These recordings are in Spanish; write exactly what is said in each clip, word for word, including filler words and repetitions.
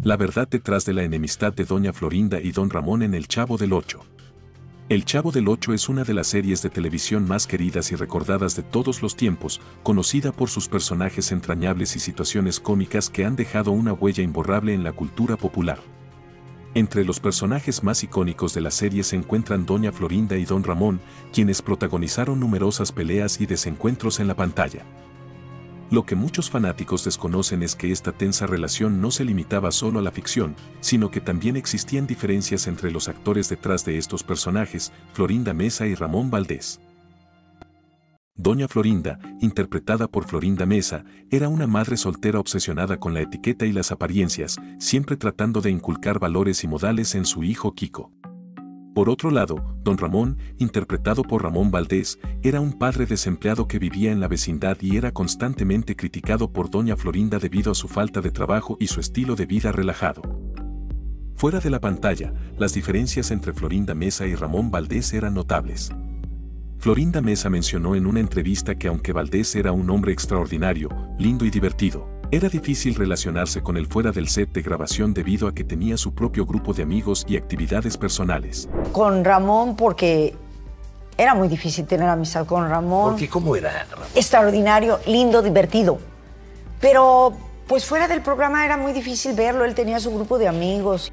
La verdad detrás de la enemistad de Doña Florinda y Don Ramón en El Chavo del Ocho. El Chavo del Ocho es una de las series de televisión más queridas y recordadas de todos los tiempos, conocida por sus personajes entrañables y situaciones cómicas que han dejado una huella imborrable en la cultura popular. Entre los personajes más icónicos de la serie se encuentran Doña Florinda y Don Ramón, quienes protagonizaron numerosas peleas y desencuentros en la pantalla. Lo que muchos fanáticos desconocen es que esta tensa relación no se limitaba solo a la ficción, sino que también existían diferencias entre los actores detrás de estos personajes, Florinda Mesa y Ramón Valdés. Doña Florinda, interpretada por Florinda Mesa, era una madre soltera obsesionada con la etiqueta y las apariencias, siempre tratando de inculcar valores y modales en su hijo Kiko. Por otro lado, Don Ramón, interpretado por Ramón Valdés, era un padre desempleado que vivía en la vecindad y era constantemente criticado por Doña Florinda debido a su falta de trabajo y su estilo de vida relajado. Fuera de la pantalla, las diferencias entre Florinda Mesa y Ramón Valdés eran notables. Florinda Mesa mencionó en una entrevista que aunque Valdés era un hombre extraordinario, lindo y divertido, era difícil relacionarse con él fuera del set de grabación debido a que tenía su propio grupo de amigos y actividades personales. Con Ramón, porque era muy difícil tener amistad con Ramón. ¿Por qué? ¿Cómo era Ramón? Extraordinario, lindo, divertido. Pero, pues fuera del programa era muy difícil verlo, él tenía su grupo de amigos.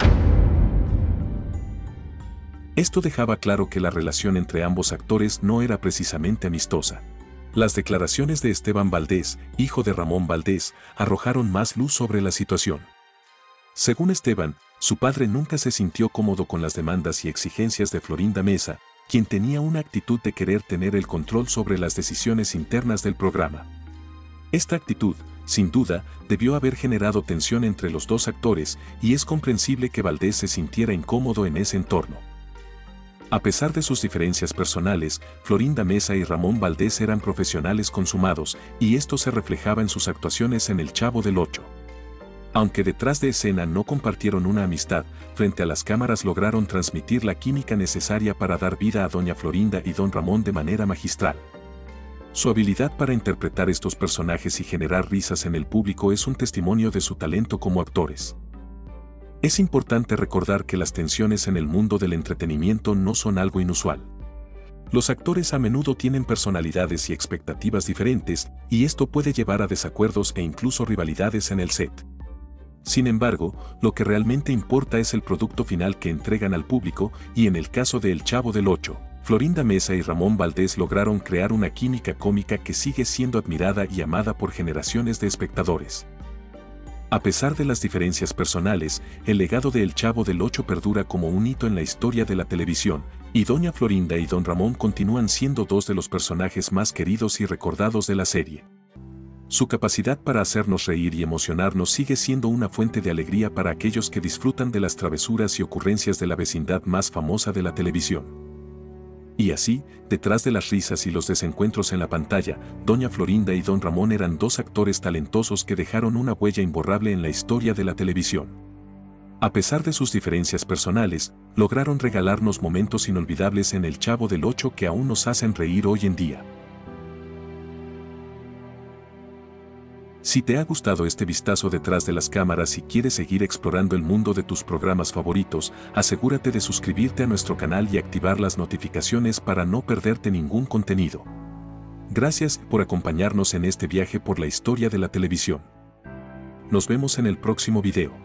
Esto dejaba claro que la relación entre ambos actores no era precisamente amistosa. Las declaraciones de Esteban Valdés, hijo de Ramón Valdés, arrojaron más luz sobre la situación. Según Esteban, su padre nunca se sintió cómodo con las demandas y exigencias de Florinda Mesa, quien tenía una actitud de querer tener el control sobre las decisiones internas del programa. Esta actitud, sin duda, debió haber generado tensión entre los dos actores y es comprensible que Valdés se sintiera incómodo en ese entorno. A pesar de sus diferencias personales, Florinda Mesa y Ramón Valdés eran profesionales consumados, y esto se reflejaba en sus actuaciones en El Chavo del Ocho. Aunque detrás de escena no compartieron una amistad, frente a las cámaras lograron transmitir la química necesaria para dar vida a Doña Florinda y Don Ramón de manera magistral. Su habilidad para interpretar estos personajes y generar risas en el público es un testimonio de su talento como actores. Es importante recordar que las tensiones en el mundo del entretenimiento no son algo inusual. Los actores a menudo tienen personalidades y expectativas diferentes, y esto puede llevar a desacuerdos e incluso rivalidades en el set. Sin embargo, lo que realmente importa es el producto final que entregan al público, y en el caso de El Chavo del Ocho, Florinda Mesa y Ramón Valdés lograron crear una química cómica que sigue siendo admirada y amada por generaciones de espectadores. A pesar de las diferencias personales, el legado de El Chavo del Ocho perdura como un hito en la historia de la televisión, y Doña Florinda y Don Ramón continúan siendo dos de los personajes más queridos y recordados de la serie. Su capacidad para hacernos reír y emocionarnos sigue siendo una fuente de alegría para aquellos que disfrutan de las travesuras y ocurrencias de la vecindad más famosa de la televisión. Y así, detrás de las risas y los desencuentros en la pantalla, Doña Florinda y Don Ramón eran dos actores talentosos que dejaron una huella imborrable en la historia de la televisión. A pesar de sus diferencias personales, lograron regalarnos momentos inolvidables en El Chavo del Ocho que aún nos hacen reír hoy en día. Si te ha gustado este vistazo detrás de las cámaras y quieres seguir explorando el mundo de tus programas favoritos, asegúrate de suscribirte a nuestro canal y activar las notificaciones para no perderte ningún contenido. Gracias por acompañarnos en este viaje por la historia de la televisión. Nos vemos en el próximo video.